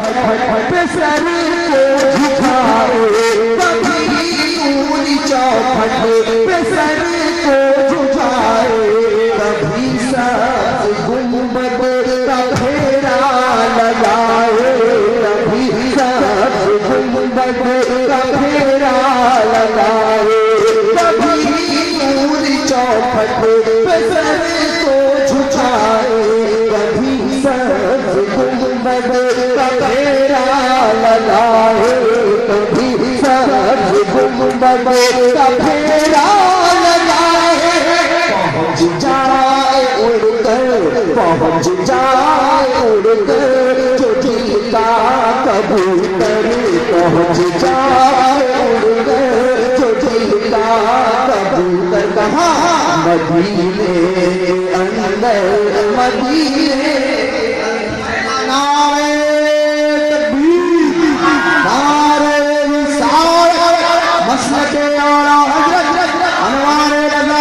पे सर को झुकाए, कभी नूर चौखट पे सर को झुकाए, कभी सब्ज़ गुंबद का फेरा लगाए, कभी सब्ज़ गुंबद का फेरा लगाए, कभी नूर चौखट पे सर को झुकाए, कभी सब्ज़ गुंबद का फेरा लगाए, कभी सब्ज़ गुंबद का फेरा लगाए, पहुँच जाए उड़कर, पहुँच जाए उड़कर जो दिल का कबूतर, पहुँच जाए उड़कर जो दिल का कबूतर। कहाँ? मदीने अंदर, मदीने नारे तकबीर, नारे रिसालत, मसलके आला हज़रत अनवारे रज़ा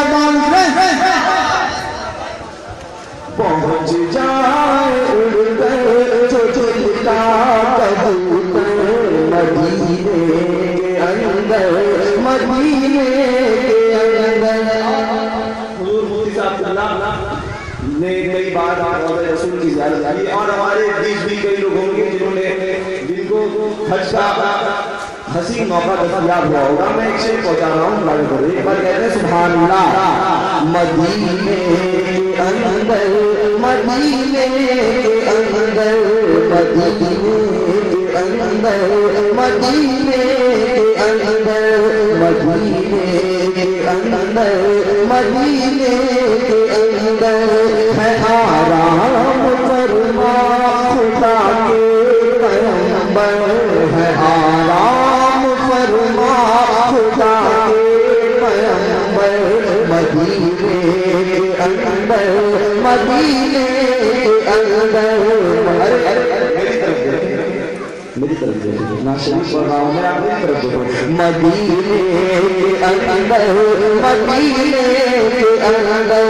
पहुँच जाए उड़कर जो दिल का कबूतर, मदीने के अंदर, मदीने के अंदर। हुज़ूर मुफ्ती साहब ने कई बार रसूल की ज़ियारत की और हमारे बीच भी कई लोग होंगे जिनको हज का हसीन मौका दस्तयाब हुआ होगा। मैं एक शेर पहुंचा रहा हूँ, एक बार कहते हैं सुभान अल्लाह। मदीने के अंदर, मदीने के अंदर, मदीने के अंदर, मदीने के अंदर, मदीने के अंदर, मदीने के अंदर है आराम फरमा खुदा के पैगंबर, है आराम फरमा खुदा के पैगंबर, मदीने के अंदर, मदीने के अंदर। मेरी तरफ देखिए, ना शरीफ पढ़ रहा हूँ मैं, आप मेरी तरफ देखो। मदीने के अंदर, मदीने के अंदर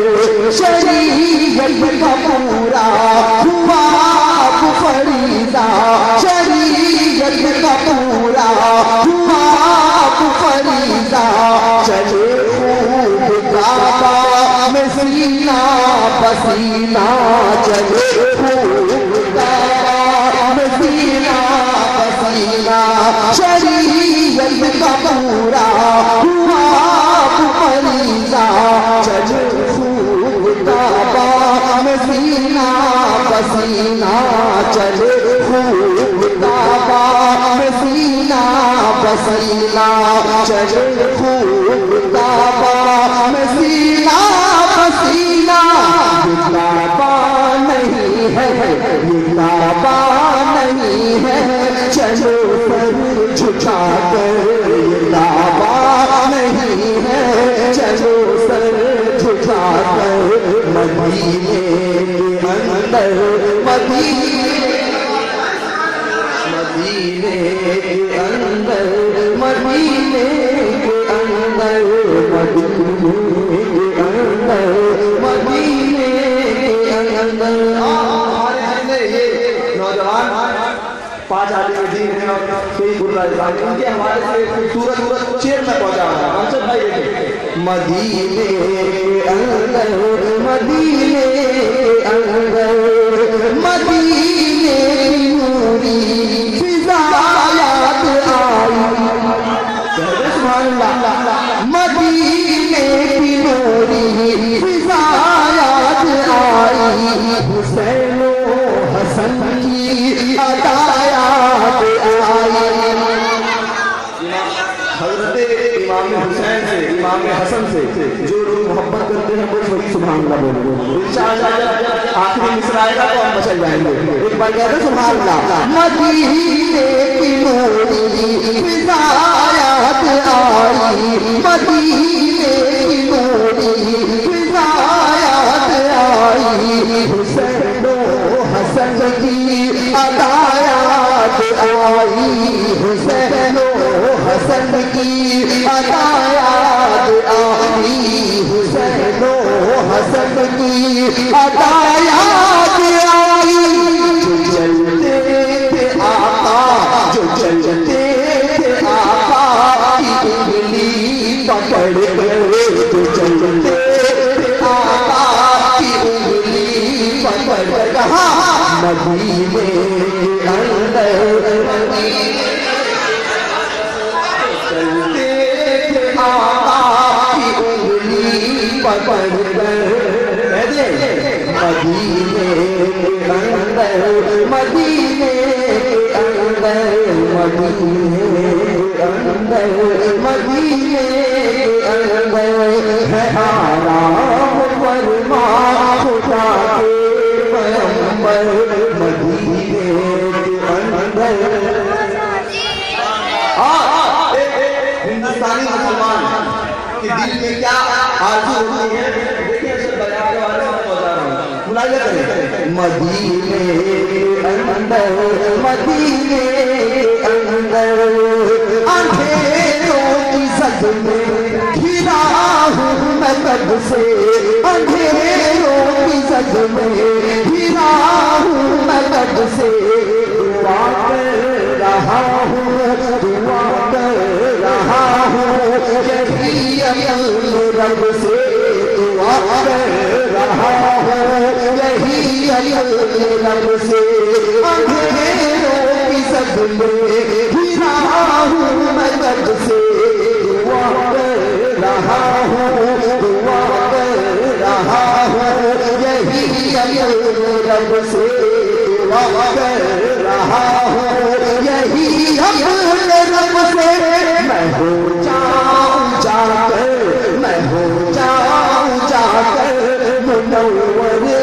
शरीयत का पूरा हुआ फरीदा, शरीयत का पूरा हुआ फरीदा, चले खूब काबा में सीना पसीना, चले खूब काबा में सीना पसीना, शरीयत का पूरा हुआ फरीदा, चले खूब काबा में सीना पसीना, चले खूब काबा में सीना पसीना, चले खूब काबा में सीना पसीना। ये काबा नहीं है, ये काबा नहीं है, चलो सर झुका कर, ये काबा नहीं है, चलो सर झुका कर, मदीने के अंदर, मदीने, मदीने के अंदर, मदीने के अंदर, मदीने के अंदर, मदीने के अंदर। हमारे ये नौजवान 5 आदमी दीन है और कई गुरबाज उनके हमारे से खूबसूरत शेर में पहुंचा रहा है। अच्छा भाई देखिए, मदीने के अंदर, मदीने के अंदर, मदीने नूरी फिज़ा याद आई, सुभान अल्लाह। मदीने की नूरी फिज़ा याद आई, हुसैन हसन की अदायात आई। हज़रत इमाम हुसैन से, इमाम हसन से जो लोग मोहब्बत करते हैं वो वही सुभान अल्लाह बोलते हैं। इंशाअल्लाह आखिरी मिसरा आएगा तो हम मचल जाएंगे। एक बार कहते हैं सुभान अल्लाह। मदीने की नूरी फिज़ा याद आई, मदीने की नूरी फिज़ा याद आई, हुसैन हसन की अदायात आई, हुसैन हसन की अदायात आई, हुसैन हसन की अदायात आई। जो चलते थे के अंदर चलते थे आका की उंगली पकड़कर मदीने के अंदर मदीने के अंदर मदीने के अंदर मदीने के अंदर है आराम फरमा खुदा के पैगंबर मदीने के अंदर। हिंदुस्तानी मुसलमान के दिल में क्या आरज़ू होती है, देखिए इसे बयान के बारे में बता रहा हूँ, सुनाइए करें। मदीने के अंदर मदीने के अंदर अंधेरों की सद में घिरा हूँ मैं कब से, अंधेरों की सद में घिरा हूँ मैं कब से, दुआ कर रहा हूँ दुआ कर रहा हूँ यही अपने रब से, दुआ कर रहा हूँ यही अपने रब से, अंधेरों की सद में घिरा हूँ मैं कब से, दुआ कर रहा हूँ दुआ कर रहा हूँ यही अपने रब से, दुआ कर रहा हूँ यही अपने रब से। मैं हो जाऊं जाकर मैं हो जाऊं जाकर मुनव्वर मैं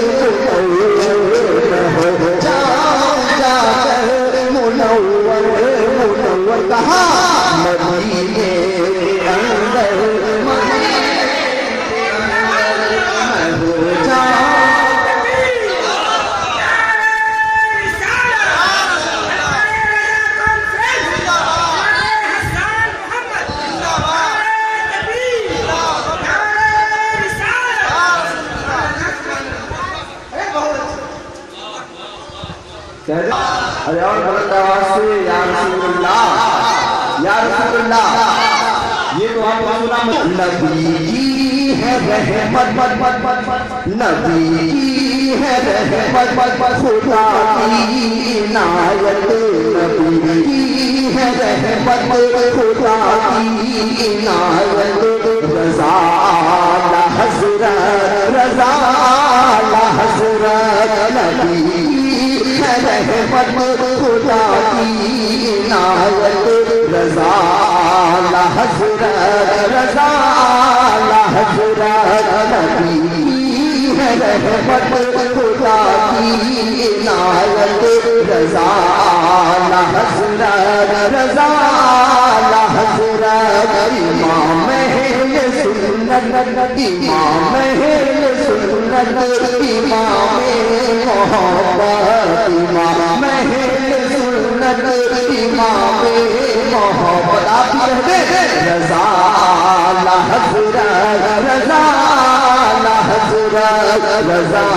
हो जाऊं जाकर मुनव्वर मुनव्वर कहाँ मदीने के अंदर मदीने के अंदर मैं हो जाऊं। अरे और बुलंद आवाज से या रसूलुल्लाह या रसूलुल्लाह, ये तो आपने सुना। नबी की है रहमत नबी की है रहमत खुदा की इनायत, नबी की है रहमत खुदा की इनायत, रज़ा हज़रत नबी रहमत खुदा की इनायत, रज़ा हज़रत नबी है रहमत खुदा की इनायत, रज़ा हज़रत इमाम अहले सुन्नत इमाम अहले सुन्नत इमाम मोहब्बत इमाम अहले सुन्नत इमाम मोहब्बत। आप कहते रज़ा हज़रत रज़ा हज़रत रज़ा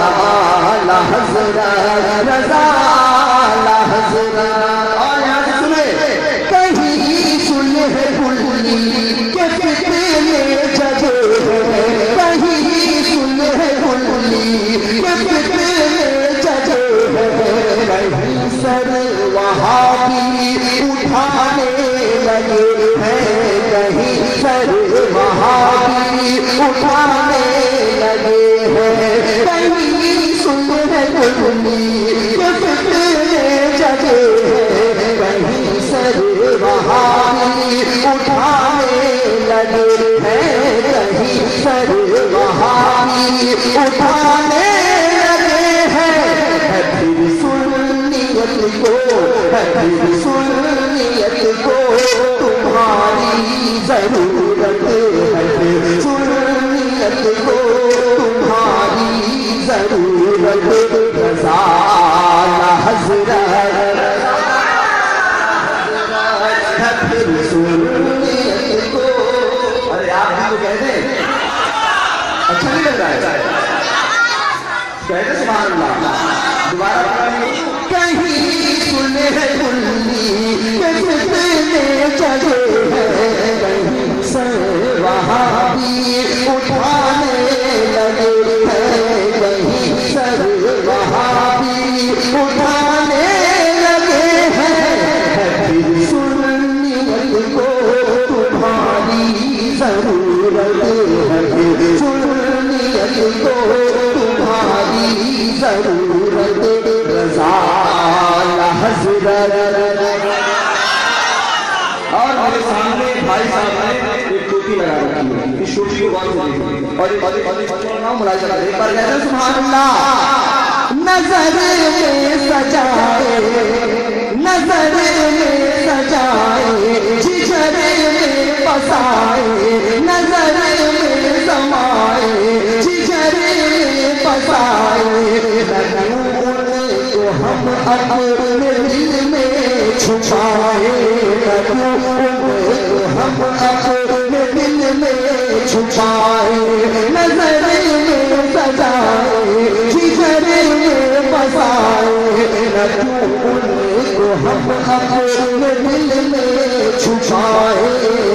हज़रत रज़ा हज़रत। और यहाँ से सुने कहीं सुलह बुल्ली के फिक्र में जगे हैं, कहीं सुलह बुल्ली के फिक्र में जगे हैं, कहीं सर वहाबी उठाने लगे हैं, कहीं सर वहाबी उठाने लगे हैं, कहीं सुलह बुल्ली के फिक्र में जगे हैं, कहीं सर वहाबी उठाने लगे हैं, कहीं सर वहाबी उठाने लगे हैं। फिर सुन्नियत को तुम्हारी जरूरत है, सुन्नियत को तुम्हारी जरूरत, रज़ा हज़रत सुन्नियत को। अरे आप भी तो कहते अच्छा नहीं लग रहा है, कहते सुभान अल्लाह। दोबारा कहीं सुलह बुल्ली के फिक्र में जगे हैं, कहीं सर वहाबी उठाने लगे हैं, कहीं सर वहाबी उठाने हज़रत। और मेरे सामने भाई साहब ने एक टोपी लगा रखी है, इस टोपी को गौर से देखिए और मुलाज़ा करें। एक बार कहते हैं सुभान अल्लाह। नजर में सजाए, नजर में सजाए, जिगरे में बसाए, नजर में समाए, जिगरे में बसाए, तो हम अपने दिल में छुपाए, हम अपने दिल में छुपाए, नजर में सजाए, जिगरे में बसाए, तो हम अपने दिल में छुपाए,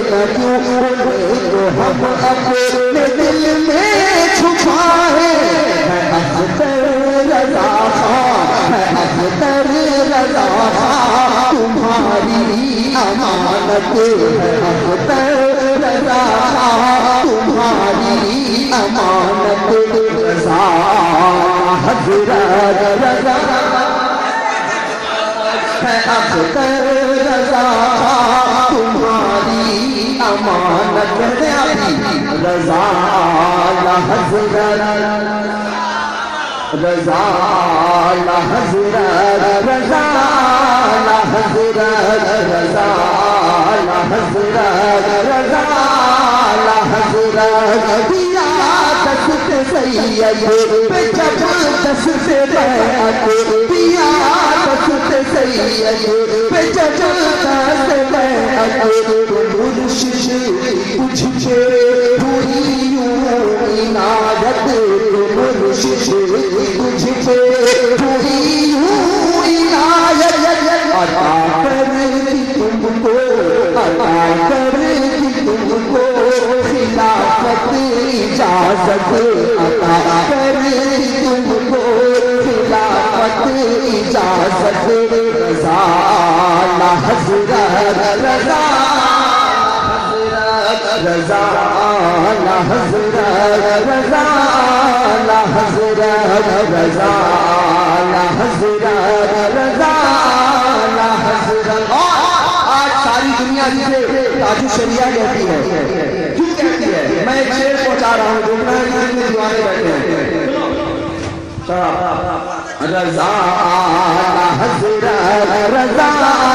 तो हम अपने दिल में छुपाए। मैं अख्तर रज़ा खां, मैं अख्तर रज़ा खां, तुम्हारी अमानत है अख्तर रज़ा खां, तुम्हारी अमानत। रज़ा हज़रत रज़ा है अख्तर रज़ा तुम्हारी अमानत। कहते हैं आप रज़ा हज़रत, रज़ा हज़रत, रज़ा हज़रत, रज़ा हज़रत, रज़ा हज़रत। दिया दस्त सैयद पे जब दस्त बैत, दिया दस्त सैयद पे जब दस्त बैत, मुर्शिद तुझे पूरी इनायत, मुर्शिद तुझे पूरी इनायत अता करती तुमको, अता करती तुमको खिलाफत इजाजत, अता करती तुमको खिलाफत इजाजत। रज़ा हज़रत, रज़ा रज़ा हज़रत, रज़ा हज़रत, रज़ा हज़रत, रज़ा हज़रत। आज सारी दुनिया जिसे ताजु शरिया कहती है, क्यों कहती है? मैं एक शेर पहुंचा रहा हूँ, जो दीवाने बैठे हैं। रज़ा हज़रत, रज़ा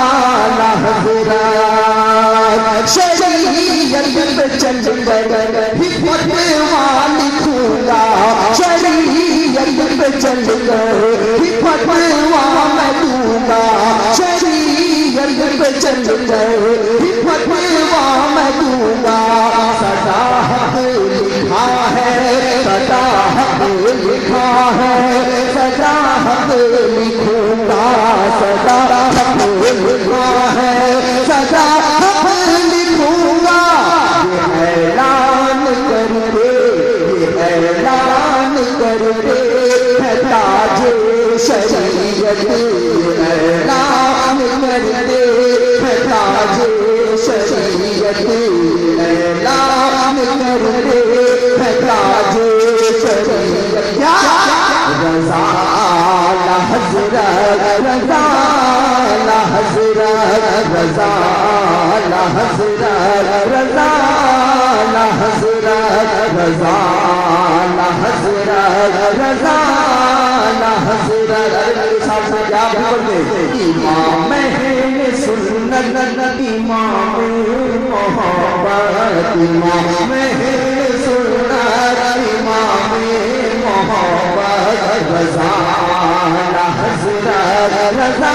हज़रत। शरीयत पे चल कर फतवा लिखूंगा, शरीयत पे चल कर फतवा मैं दूंगा, शरीयत पे चल कर फतवा मैं दूंगा। सदा हक लिखा है, सदा हक लिखा है, सदा हक लिखूंगा, सदा हक लिखा है, सदा हक लिखूंगा। ये ऐलान करके, ये ऐलान करके है ताजे शरीयत, ऐलान करके है ताजे शरीयत, ऐलान करके है ताजे शरीयत। रज़ा हज़रत, रज़ा हज़रत, रज़ा हज़रत, रज़ा हज़रत, रज़ा हज़रत, रज़ा हज़रत। साहब क्या बोलते? इमाम सुन्नत, इमाम मोहब्बत, इमाम सुन्नत, इमाम मोहब्बत। रज़ा हज़रत, रज़ा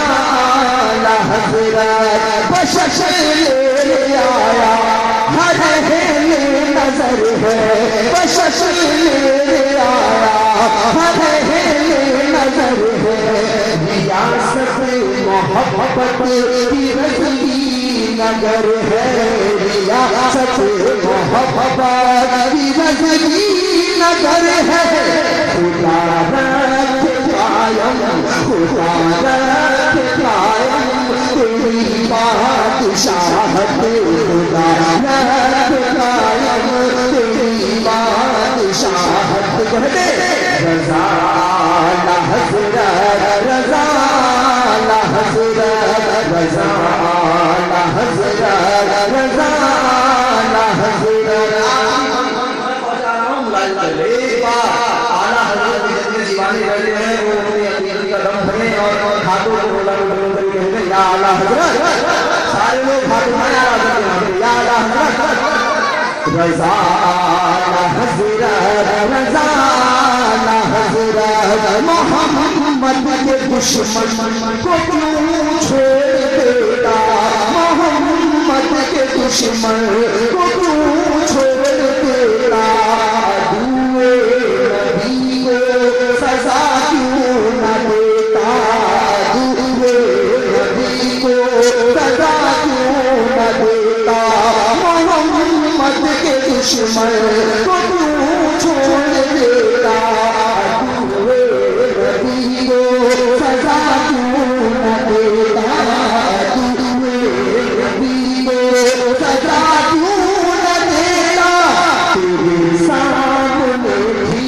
हज़रत। बख्शिश ले आया हर नजर है, बख्शिश ले आया हर नजर है। रियासत मोहब्बत की रज़ी नगर है, रियासत मोहब्बत की रज़ी नगर है। खुदा रखे कायम, खुदा रखे कायम तेरी बादशाहत, खुदा रखे कायम तेरी बादशाहत। कहते रज़ा हज़रत, रज़ा हज़रत, रज़ा आला हज़रत रज़ा आला हज़रत। एक बार आला हज़रत जितने दीवाने बैठे हैं वो अपनी अकीदत का दम भरे और हाथों को बोला कहते या आला हज़रत। सारे लोग हाथ उठाए आला हज़रत या आला हज़रत रज़ा आला हज़रत रज़ा आला हज़रत। मोहम्मद के दुश्मन को क्यों छोड़ देता, मोहम्मद के दुश्मन को क्यों छोड़ देता, दुए नबी को सजा क्यों न देता, दुए नबी को सजा क्यों न देता, मोहम्मद के दुश्मन को क्यों छोड़ देता, दुए नबी को सजा क्यों न देता, दुए नबी को सजा क्यों न देता। तेरे सामने भी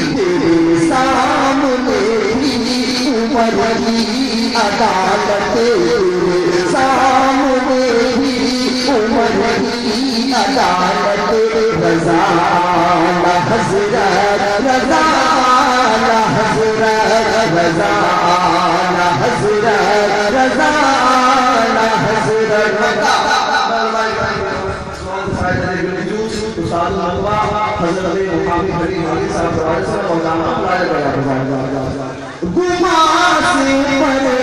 उमर की अदालत, तेरे सामने भी उमर की अदालत। रज़ा आला हज़रत रज़ा आला हज़रत रज़ा आला हज़रत रज़ा आला हज़रत। गुमा से परे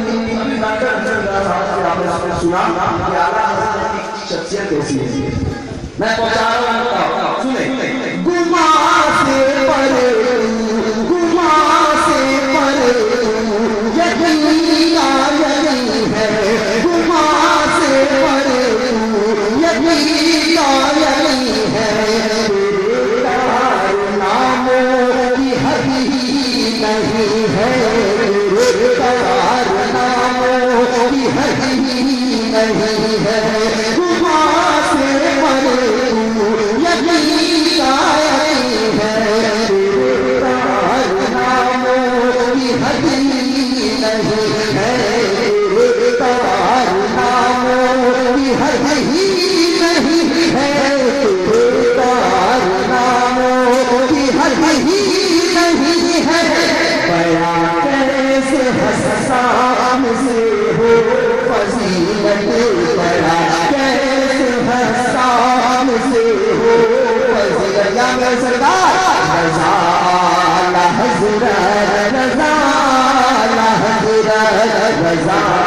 सुना शख्सियत कैसी है, मैं पहुंचा रहा हूं, सुने। गुमा से परे गुमा से परे यकीन है, गुमा से परे यकीन है, नामों की हदी नहीं है, नामों की हदी नहीं है। गुमा से परे यकीन है, नामों की हदी नहीं है, नामों की हदी नहीं है, नामों की हदी नहीं है। बया कैसे हसान से हो फजीलत, बया कैसे हसान से हो फजीलत। या मेरे सरदार रज़ा आला हज़रत रज़ा आला हज़रत रज़ा